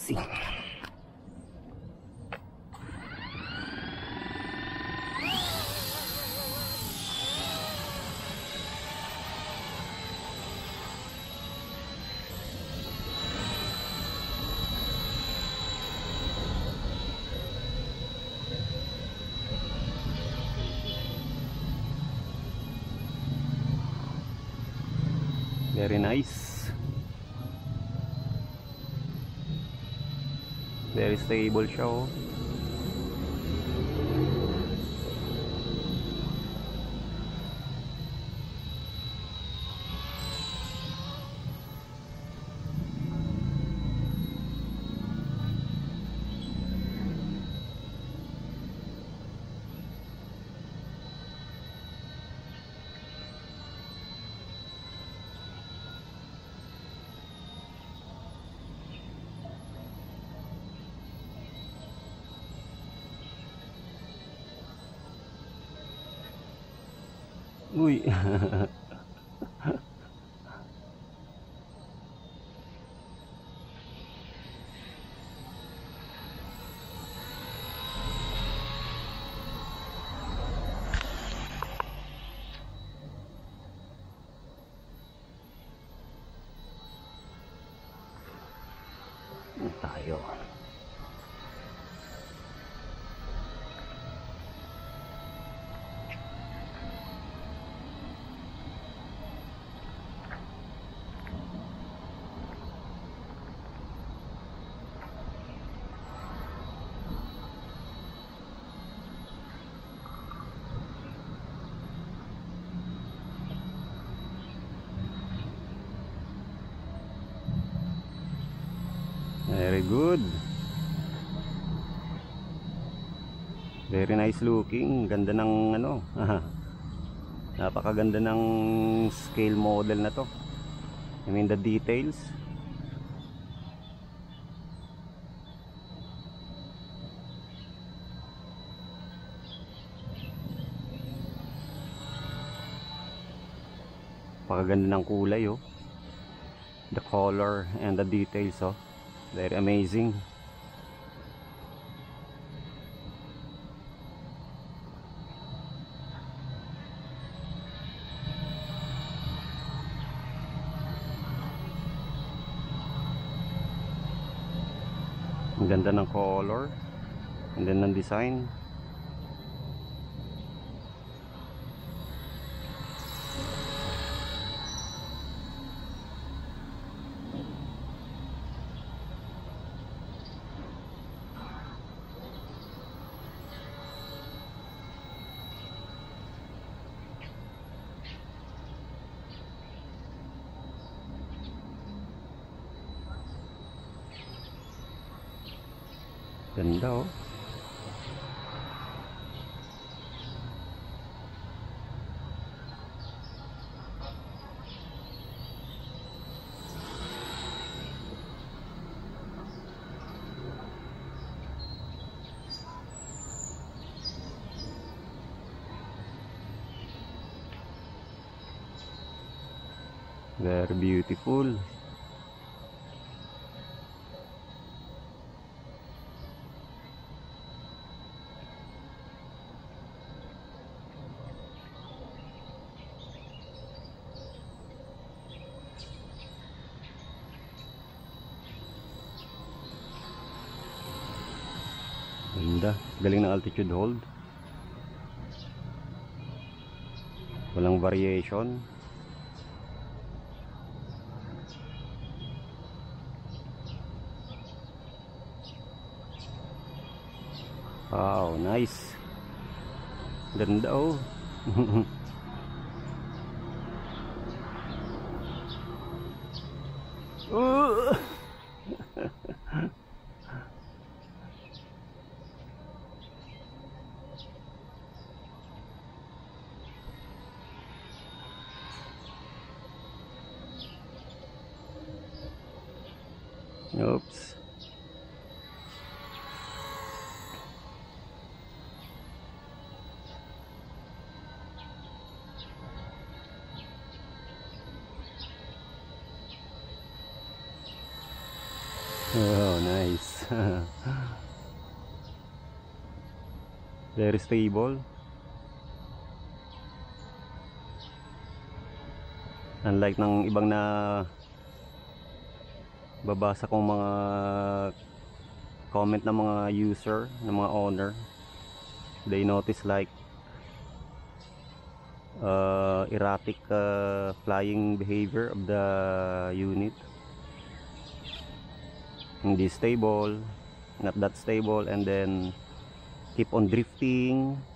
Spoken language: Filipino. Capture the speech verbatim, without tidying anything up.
See. Very nice. Very stable siya, oh. Uy. Tayo. Very good. Very nice looking. Ganda ng ano. Napakaganda ng scale model na to. I mean the details. Napakaganda ng kulay, oh. The color and the details, oh. Very amazing. Ang ganda ng color and then ng design. Ganda, oh. Very beautiful. Ganda, galing ng altitude hold. Walang variation. Wow, nice. Ganda, oh. uh. Oops. Oh, nice. Very stable. Unlike ng ibang na babasa kong mga comment ng mga user, ng mga owner, they notice like uh, erratic uh, flying behavior of the unit. Hindi stable, not that stable, and then keep on drifting.